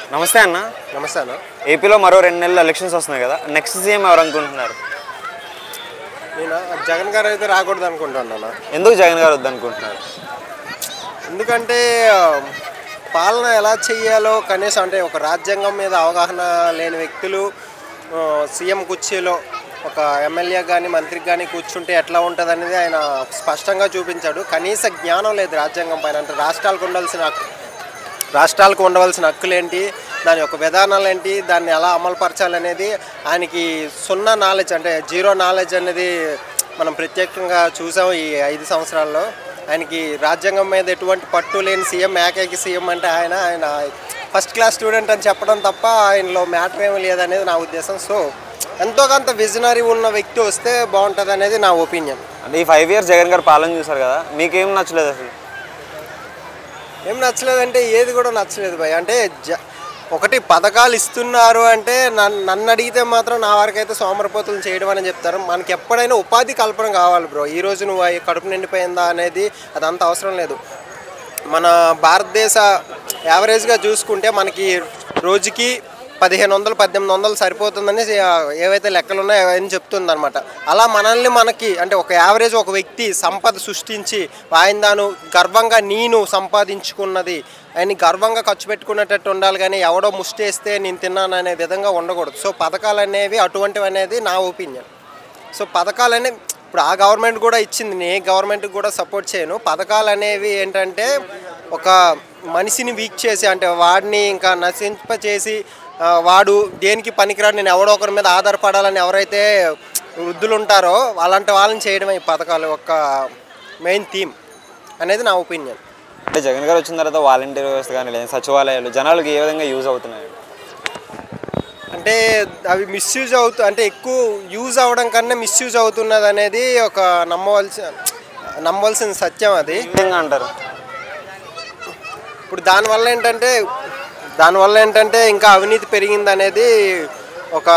నమస్తే అన్న. నమస్తే అన్న. ఏపీలో మరో 2 నెలలు ఎలక్షన్స్ వస్తున్నాయి కదా, నెక్స్ట్ సీఎం ఎవరు అనుకుంటున్నారు? నేను జగన్ గారు అయితే రాకూడదు అనుకుంటున్నాను. ఎందుకు జగన్ గారు వద్దనుకుంటున్నారు? ఎందుకంటే పాలన ఎలా చెయ్యాలో కనీసం అంటే ఒక రాజ్యాంగం మీద అవగాహన లేని వ్యక్తులు సీఎం కుర్చీలో ఒక ఎమ్మెల్యే కానీ మంత్రికి కానీ కూర్చుంటే ఎట్లా ఉంటుంది అనేది ఆయన స్పష్టంగా చూపించాడు. కనీస జ్ఞానం లేదు రాజ్యాంగం పైన. అంటే రాష్ట్రాలకు ఉండవలసిన హక్కులేంటి, దాని యొక్క విధానాలు ఏంటి, దాన్ని ఎలా అమలుపరచాలనేది ఆయనకి సున్నా నాలెడ్జ్, అంటే జీరో నాలెడ్జ్ అనేది మనం ప్రత్యేకంగా చూసాం ఈ 5 సంవత్సరాల్లో. ఆయనకి రాజ్యాంగం మీద ఎటువంటి పట్టు లేని సీఎం, ఏకైక సీఎం అంటే ఆయన ఫస్ట్ క్లాస్ స్టూడెంట్ అని చెప్పడం తప్ప ఆయనలో మ్యాటర్ ఏమీ లేదనేది నా ఉద్దేశం. సో ఎంతో కొంత విజనరీ ఉన్న వ్యక్తి వస్తే బాగుంటుంది అనేది నా ఒపీనియన్. అంటే ఈ 5 years జగన్ గారు పాలన చూసారు కదా, మీకేం నచ్చలేదు? అసలు ఏం నచ్చలేదంటే ఏది కూడా నచ్చలేదు భయ్. అంటే ఒకటి పథకాలు ఇస్తున్నారు అంటే నన్ను అడిగితే మాత్రం నా వరకైతే సోమరపోతులు చేయడం అని చెప్తారు. మనకి ఎప్పుడైనా ఉపాధి కల్పన కావాలి బ్రో. ఈరోజు నువ్వు కడుపు నిండిపోయిందా అనేది అదంత అవసరం లేదు. మన భారతదేశ యావరేజ్గా చూసుకుంటే మనకి రోజుకి 1500-1800 సరిపోతుందని ఏవైతే లెక్కలు ఉన్నాయో అవన్నీ చెప్తుంది అనమాట. అలా మనకి అంటే ఒక యావరేజ్ ఒక వ్యక్తి సంపద సృష్టించి వాయిందాను గర్వంగా నేను సంపాదించుకున్నది అని గర్వంగా ఖర్చు పెట్టుకునేటట్టు ఉండాలి, కానీ ఎవడో ముష్టేస్తే నేను తిన్నాను అనే విధంగా ఉండకూడదు. సో పథకాలు అనేవి అటువంటివి అనేది నా ఒపీనియన్. సో పథకాలు అనేవి ఇప్పుడు ఆ గవర్నమెంట్ కూడా ఇచ్చింది, నేను గవర్నమెంట్కి కూడా సపోర్ట్ చేయను. పథకాలు అనేవి ఏంటంటే ఒక మనిషిని వీక్ చేసి, అంటే వాడిని ఇంకా నశింపచేసి వాడు దేనికి పనికిరాడు, నేను ఎవడో ఒకరి మీద ఆధారపడాలని ఎవరైతే వృద్ధులు ఉంటారో అలాంటి వాళ్ళని చేయడమే ఈ పథకాలు యొక్క మెయిన్ థీమ్ అనేది నా ఒపీనియన్. అంటే జగన్ గారు వచ్చిన తర్వాత వాలంటీర్ వ్యవస్థ కానీ లేదా సచివాలయాలు జనాలకు ఏ విధంగా యూజ్ అవుతున్నాయి? అంటే అవి మిస్యూజ్ అంటే ఎక్కువ యూజ్ అవ్వడం కన్నా మిస్యూజ్ అవుతున్నది అనేది ఒక నమ్మవలసిన సత్యం. అది అంటారు. ఇప్పుడు దానివల్ల ఏంటంటే ఇంకా అవినీతి పెరిగింది అనేది ఒక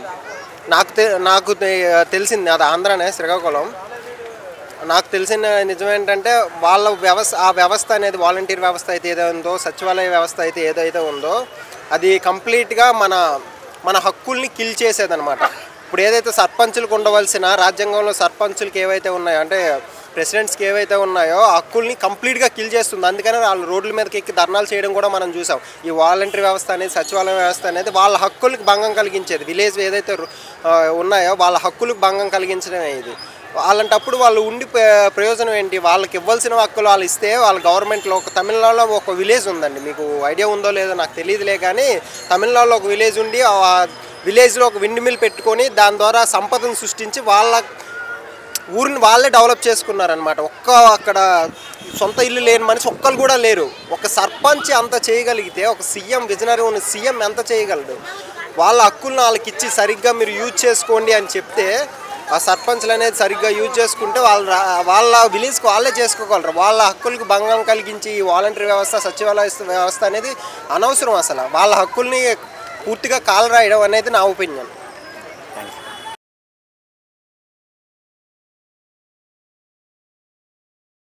నాకు తెలిసింది. అది ఆంధ్రానే, శ్రీకాకుళం. నాకు తెలిసిన నిజం ఏంటంటే వాళ్ళ వ్యవస్థ అనేది వాలంటీర్ వ్యవస్థ అయితే ఏదో ఉందో, సచివాలయ వ్యవస్థ అయితే ఏదైతే ఉందో అది కంప్లీట్గా మన హక్కుల్ని కిల్ చేసేదనమాట. ఇప్పుడు ఏదైతే సర్పంచులకు ఉండవలసిన రాజ్యాంగంలో సర్పంచులకి ఏవైతే ఉన్నాయో, అంటే ప్రెసిడెంట్స్కి ఏవైతే ఉన్నాయో ఆ హక్కుల్ని కంప్లీట్గా కిల్ చేస్తుంది. అందుకని వాళ్ళు రోడ్ల మీదకి ఎక్కి ధర్నాలు చేయడం కూడా మనం చూసాం. ఈ వాలంటరీ వ్యవస్థ అనేది, సచివాలయ వ్యవస్థ అనేది వాళ్ళ హక్కులకు భంగం కలిగించేది. విలేజ్ ఏదైతే ఉన్నాయో వాళ్ళ హక్కులకు భంగం కలిగించడమే ఇది. అలాంటప్పుడు వాళ్ళు ఉండి ప్రయోజనం ఏంటి? వాళ్ళకి ఇవ్వాల్సిన హక్కులు వాళ్ళు ఇస్తే వాళ్ళ గవర్నమెంట్లో తమిళనాడులో ఒక విలేజ్ ఉందండి, మీకు ఐడియా ఉందో లేదో నాకు తెలియదులే, కానీ తమిళనాడులో ఒక విలేజ్ ఉండి ఆ విలేజ్లో ఒక విండ్ మిల్ పెట్టుకొని దాని ద్వారా సంపదను సృష్టించి వాళ్ళ ఊరిని వాళ్ళే డెవలప్ చేసుకున్నారనమాట. అక్కడ సొంత ఇల్లు లేని మనిషి ఒక్కరు కూడా లేరు. ఒక సర్పంచ్ అంత చేయగలిగితే ఒక సీఎం, విజనరీ ఉన్న సీఎం ఎంత చేయగలడు? వాళ్ళ హక్కులను వాళ్ళకి ఇచ్చి సరిగ్గా మీరు యూజ్ చేసుకోండి అని చెప్తే ఆ సర్పంచ్లు అనేది సరిగ్గా యూజ్ చేసుకుంటే వాళ్ళ విలేజ్కి వాళ్ళే చేసుకోగలరు. వాళ్ళ హక్కులకు భంగం కలిగించి ఈ వాలంటరీ వ్యవస్థ, సచివాలయ వ్యవస్థ అనేది అనవసరం. అసలు వాళ్ళ హక్కుల్ని పూర్తిగా కాలరాయడం అనేది నా ఒపీనియన్.